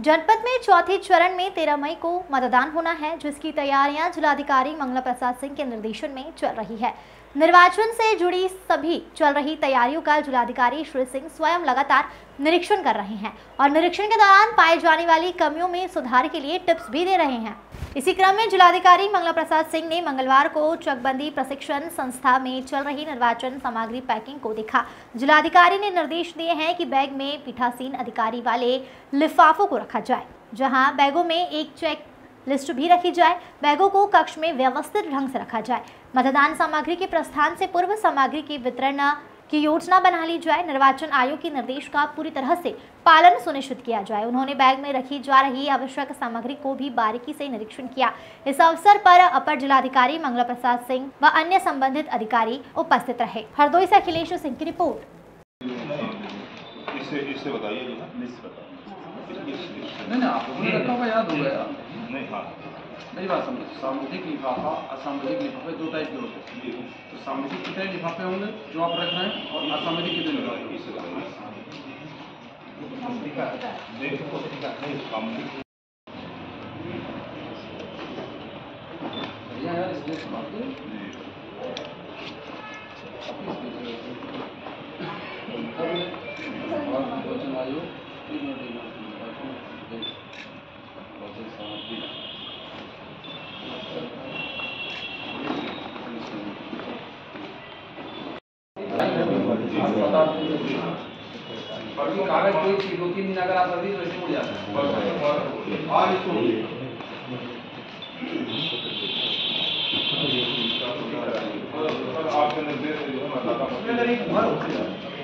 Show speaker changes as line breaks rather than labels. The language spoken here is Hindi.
जनपद में चौथे चरण में 13 मई को मतदान होना है, जिसकी तैयारियां जिलाधिकारी मंगला प्रसाद सिंह के निर्देशन में चल रही है। निर्वाचन से जुड़ी सभी चल रही तैयारियों का जिलाधिकारी श्री सिंह स्वयं लगातार निरीक्षण कर रहे हैं और निरीक्षण के दौरान पाई जाने वाली कमियों में सुधार के लिए टिप्स भी दे रहे हैं। इसी क्रम में जिलाधिकारी मंगला प्रसाद सिंह ने मंगलवार को चकबंदी प्रशिक्षण संस्था में चल रही निर्वाचन सामग्री पैकिंग को देखा। जिलाधिकारी ने निर्देश दिए हैं कि बैग में पीठासीन अधिकारी वाले लिफाफों को रखा जाए, जहां बैगों में एक चेक लिस्ट भी रखी जाए। बैगों को कक्ष में व्यवस्थित ढंग से रखा जाए। मतदान सामग्री के प्रस्थान से पूर्व सामग्री की वितरण की योजना बना ली जाए। निर्वाचन आयोग के निर्देश का पूरी तरह से पालन सुनिश्चित किया जाए। उन्होंने बैग में रखी जा रही आवश्यक सामग्री को भी बारीकी से निरीक्षण किया। इस अवसर पर अपर जिलाधिकारी मंगला प्रसाद सिंह व अन्य संबंधित अधिकारी उपस्थित रहे। हरदोई से अखिलेश सिंह की रिपोर्ट।
इससे बताइए
मेरी बात समझ, सामुदायिक लिफाफा असामुदायिक लिफाफे दो टाइप के होते हैं। तो सामुदायिक कितने लिफाफे होंगे जो आप रख रहे हैं और असामुदायिक कितने लिफाफे? यार इसलिए सुनाते कागज कोई चीज 2-3 दिन अगर आप अभी तो ऐसे हो जाता है।